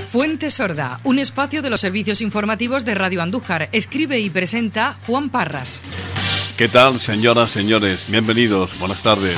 Fuente Sorda, un espacio de los servicios informativos de Radio Andújar. Escribe y presenta Juan Parras. ¿Qué tal, señoras, señores? Bienvenidos, buenas tardes.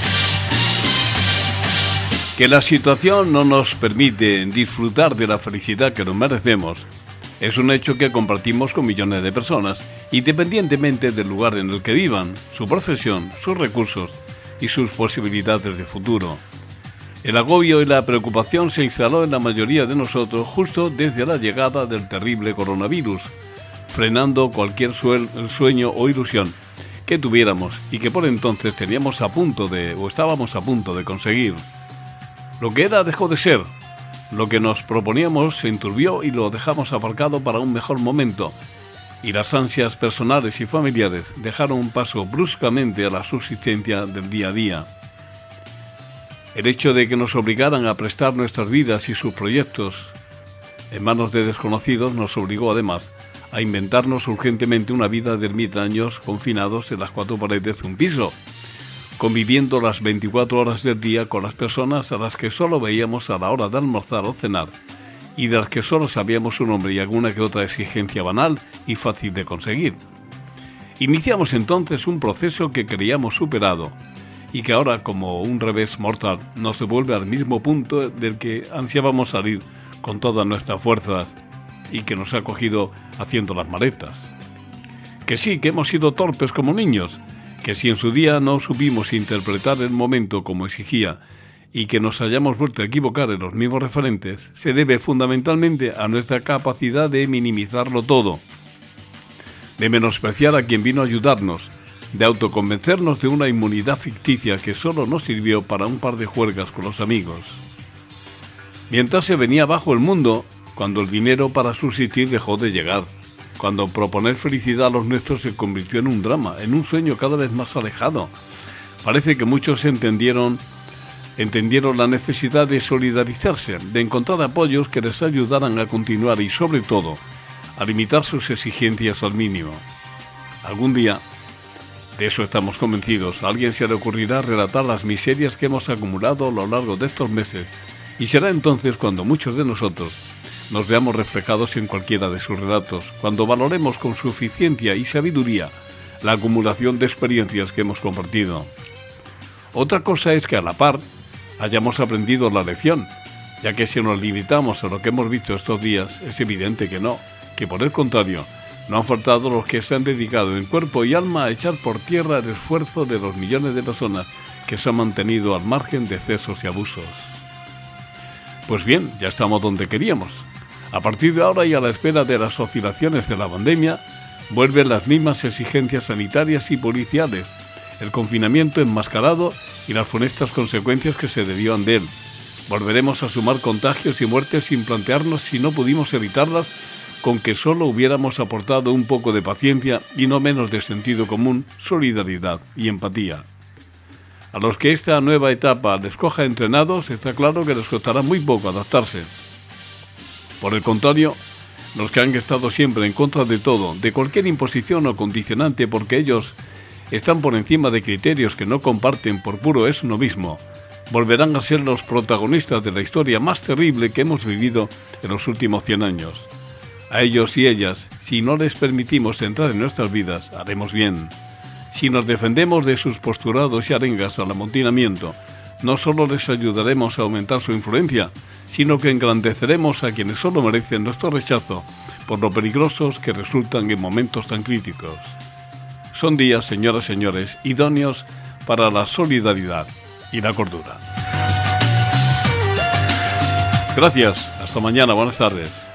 Que la situación no nos permite disfrutar de la felicidad que nos merecemos es un hecho que compartimos con millones de personas, independientemente del lugar en el que vivan, su profesión, sus recursos y sus posibilidades de futuro. El agobio y la preocupación se instaló en la mayoría de nosotros justo desde la llegada del terrible coronavirus, frenando cualquier sueño o ilusión que tuviéramos y que por entonces estábamos a punto de conseguir. Lo que era dejó de ser. Lo que nos proponíamos se enturbió y lo dejamos aparcado para un mejor momento, y las ansias personales y familiares dejaron un paso bruscamente a la subsistencia del día a día. El hecho de que nos obligaran a prestar nuestras vidas y sus proyectos en manos de desconocidos nos obligó además a inventarnos urgentemente una vida de ermitaños confinados en las cuatro paredes de un piso, conviviendo las 24 horas del día con las personas a las que solo veíamos a la hora de almorzar o cenar y de las que solo sabíamos su nombre y alguna que otra exigencia banal y fácil de conseguir. Iniciamos entonces un proceso que creíamos superado y que ahora, como un revés mortal, nos devuelve al mismo punto del que ansiábamos salir con todas nuestras fuerzas y que nos ha cogido haciendo las maletas. Que sí, que hemos sido torpes como niños, que si en su día no supimos interpretar el momento como exigía y que nos hayamos vuelto a equivocar en los mismos referentes, se debe fundamentalmente a nuestra capacidad de minimizarlo todo, de menospreciar a quien vino a ayudarnos, de autoconvencernos de una inmunidad ficticia que solo nos sirvió para un par de juergas con los amigos. Mientras se venía abajo el mundo, cuando el dinero para subsistir dejó de llegar, cuando proponer felicidad a los nuestros se convirtió en un drama, en un sueño cada vez más alejado. Parece que muchos entendieron la necesidad de solidarizarse, de encontrar apoyos que les ayudaran a continuar y, sobre todo, a limitar sus exigencias al mínimo. Algún día, de eso estamos convencidos, a alguien se le ocurrirá relatar las miserias que hemos acumulado a lo largo de estos meses, y será entonces cuando muchos de nosotros nos veamos reflejados en cualquiera de sus relatos, cuando valoremos con suficiencia y sabiduría la acumulación de experiencias que hemos compartido. Otra cosa es que a la par hayamos aprendido la lección, ya que si nos limitamos a lo que hemos visto estos días, es evidente que no, que por el contrario, no han faltado los que se han dedicado en cuerpo y alma a echar por tierra el esfuerzo de los millones de personas que se han mantenido al margen de excesos y abusos. Pues bien, ya estamos donde queríamos. A partir de ahora y a la espera de las oscilaciones de la pandemia, vuelven las mismas exigencias sanitarias y policiales, el confinamiento enmascarado y las funestas consecuencias que se derivan de él. Volveremos a sumar contagios y muertes sin plantearnos si no pudimos evitarlas, con que solo hubiéramos aportado un poco de paciencia y no menos de sentido común, solidaridad y empatía. A los que esta nueva etapa les coja entrenados, está claro que les costará muy poco adaptarse. Por el contrario, los que han estado siempre en contra de todo, de cualquier imposición o condicionante porque ellos están por encima de criterios que no comparten por puro esnovismo, volverán a ser los protagonistas de la historia más terrible que hemos vivido en los últimos 100 años. A ellos y ellas, si no les permitimos entrar en nuestras vidas, haremos bien. Si nos defendemos de sus posturados y arengas al amotinamiento, no solo les ayudaremos a aumentar su influencia, sino que engrandeceremos a quienes solo merecen nuestro rechazo por lo peligrosos que resultan en momentos tan críticos. Son días, señoras y señores, idóneos para la solidaridad y la cordura. Gracias, hasta mañana, buenas tardes.